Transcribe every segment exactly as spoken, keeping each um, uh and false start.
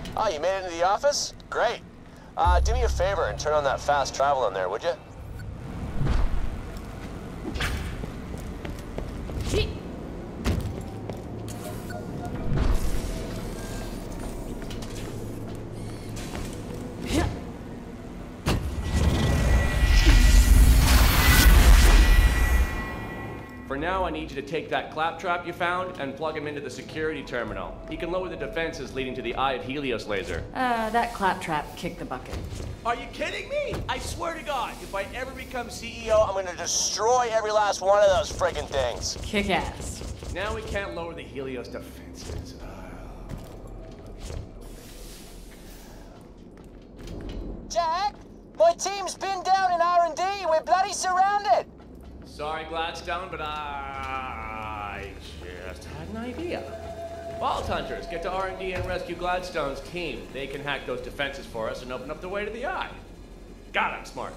Oh, you made it into the office? Great. Uh, do me a favor and turn on that fast travel in there, would you? For now, I need you to take that claptrap you found and plug him into the security terminal. He can lower the defenses leading to the Eye of Helios laser. Uh, that claptrap kicked the bucket. Are you kidding me? I swear to God, if I ever become C E O, I'm gonna destroy every last one of those friggin' things. Kick ass. Now we can't lower the Helios defenses. Jack, my team's been down in R and D. We're bloody surrounded. Sorry, Gladstone, but I just had an idea. Vault Hunters, get to R and D and rescue Gladstone's team. They can hack those defenses for us and open up the way to the Eye. God, I'm smart.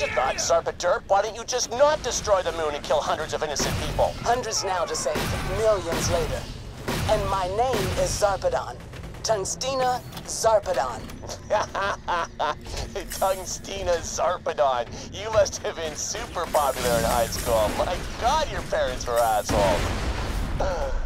you thought, Zarpaderp. Why don't you just not destroy the moon and kill hundreds of innocent people? Hundreds now to save, millions later. And my name is Zarpedon. Tungstina Zarpedon. Tungstina Zarpedon. You must have been super popular in high school. My God, your parents were assholes.